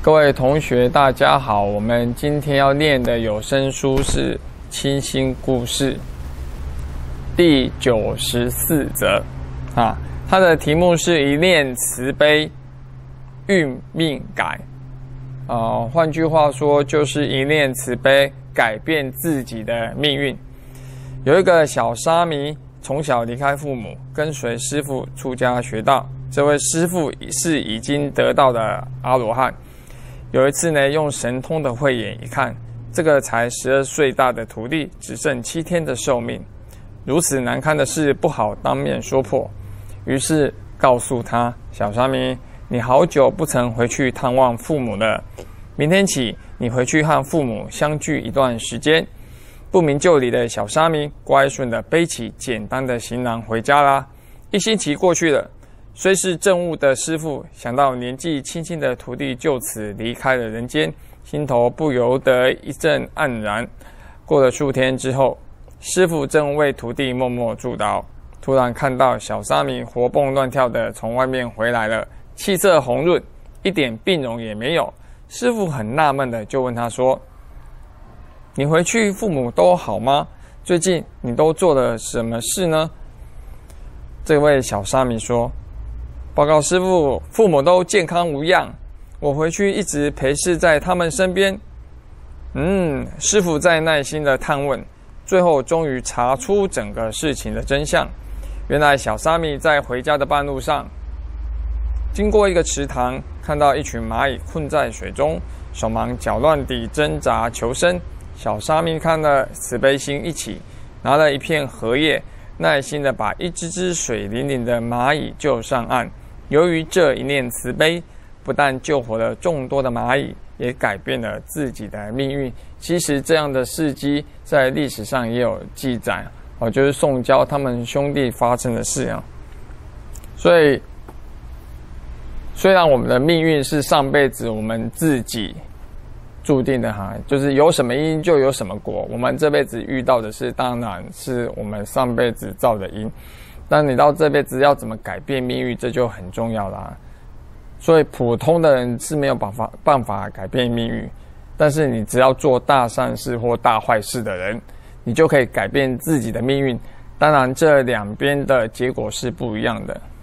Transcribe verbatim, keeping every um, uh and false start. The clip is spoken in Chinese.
各位同学，大家好，我们今天要念的有声书是《清新故事》第九十四则啊，它的题目是一念慈悲，运命改。啊，换句话说，就是一念慈悲，改变自己的命运。有一个小沙弥，从小离开父母，跟随师父出家学道。这位师父是已经得道的阿罗汉。有一次呢，用神通的慧眼一看，这个才十二岁大的徒弟只剩七天的寿命，如此难堪的事不好当面说破，于是告诉他：小沙弥，你好久不曾回去探望父母了，明天起你回去和父母相聚一段时间。不明就里的小沙弥乖顺地背起简单的行囊回家啦。一星期过去了，虽是政务的师父，想到年纪轻轻的徒弟就此离开了人间，心头不由得一阵黯然。过了数天之后，师父正为徒弟默默祝祷，突然看到小沙弥活蹦乱跳的从外面回来了，气色红润，一点病容也没有。师父很纳闷的就问他说：你回去父母都好吗？最近你都做了什么事呢？这位小沙弥说：报告师父，父母都健康无恙，我回去一直陪侍在他们身边。嗯，师父在耐心的探问，最后终于查出整个事情的真相。原来小沙弥在回家的半路上，经过一个池塘，看到一群蚂蚁困在水中，手忙脚乱地挣扎求生。小沙弥看了，慈悲心一起，拿了一片荷叶，耐心地把一只只水灵灵的蚂蚁救上岸。由于这一念慈悲，不但救活了众多的蚂蚁，也改变了自己的命运。其实这样的事迹在历史上也有记载，哦，就是宋交他们兄弟发生的事啊。所以，虽然我们的命运是上辈子我们自己注定的哈，就是有什么因就有什么果。我们这辈子遇到的是，当然是我们上辈子造的因。但你到这辈子要怎么改变命运，这就很重要啦。所以普通的人是没有办法办法改变命运，但是你只要做大善事或大坏事的人，你就可以改变自己的命运。当然，这两边的结果是不一样的。